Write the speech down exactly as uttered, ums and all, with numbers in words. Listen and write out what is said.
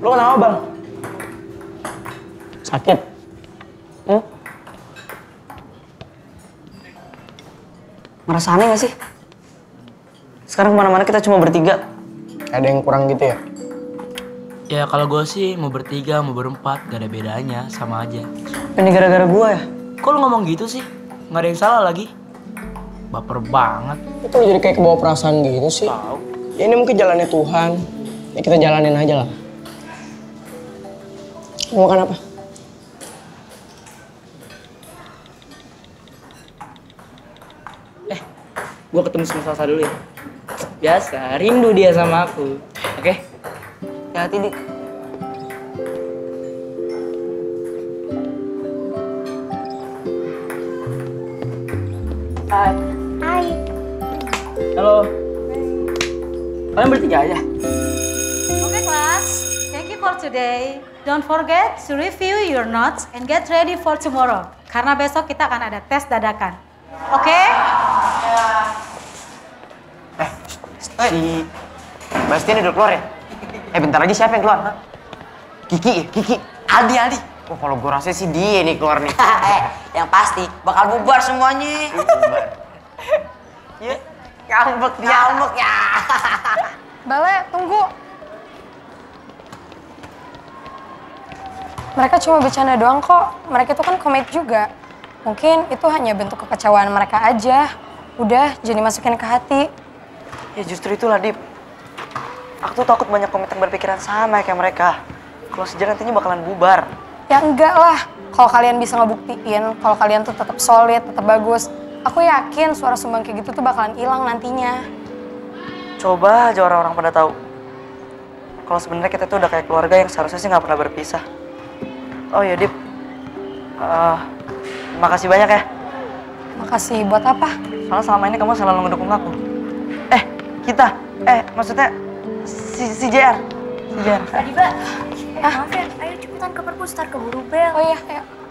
Lo kenapa bang? Sakit? Hmm? Merasa aneh gak sih? Sekarang kemana-mana kita cuma bertiga. Ada yang kurang gitu ya? Ya kalau gue sih mau bertiga, mau berempat, gak ada bedanya, sama aja. Ini gara-gara gue ya? Kok lo ngomong gitu sih? Gak ada yang salah lagi. Baper banget. Itu jadi kayak kebawa perasaan gitu sih. Tahu. Ya ini mungkin jalannya Tuhan. Ya kita jalanin aja lah. Mau makan apa? Eh, gue ketemu sama Salsa dulu ya. Biasa, rindu dia sama aku. Oke? Hati-hati, Dik. Hai. Hai. Halo. Kalian bertiga aja? Oke kelas, thank you for today. Don't forget to review your notes and get ready for tomorrow. Karena besok kita akan ada tes dadakan. Oke? Okay? Eh, si Bastian udah keluar ya? Eh bentar lagi siapa yang keluar? Kiki ya? Kiki? Aldi, Aldi. Oh kalau gue rasa sih dia nih keluar nih. Eh, yang pasti bakal bubar semuanya. Bubar. Ya, ngambek dia. Ngambek ya. Bale, tunggu. Mereka cuma bercanda doang kok. Mereka itu kan komik juga. Mungkin itu hanya bentuk kekecewaan mereka aja. Udah, jangan dimasukin ke hati. Ya justru itulah, Dip. Aku tuh takut banyak komik yang berpikiran sama kayak mereka. Kalau sejarah nantinya bakalan bubar. Ya enggak lah. Kalau kalian bisa ngebuktiin, kalau kalian tuh tetap solid, tetap bagus, aku yakin suara sumbang kayak gitu tuh bakalan hilang nantinya. Coba aja orang-orang pada tahu. Kalau sebenarnya kita tuh udah kayak keluarga yang seharusnya sih nggak pernah berpisah. Oh ya, Dip. Uh, makasih banyak ya. Makasih buat apa? Soalnya selama ini kamu selalu ngedukung aku. Eh, kita. Eh, maksudnya si, si J R. Si J R. Adiba, eh, maaf ya, ayo cepetan ke perpus, ntar keburu bel. Oh iya, ayo.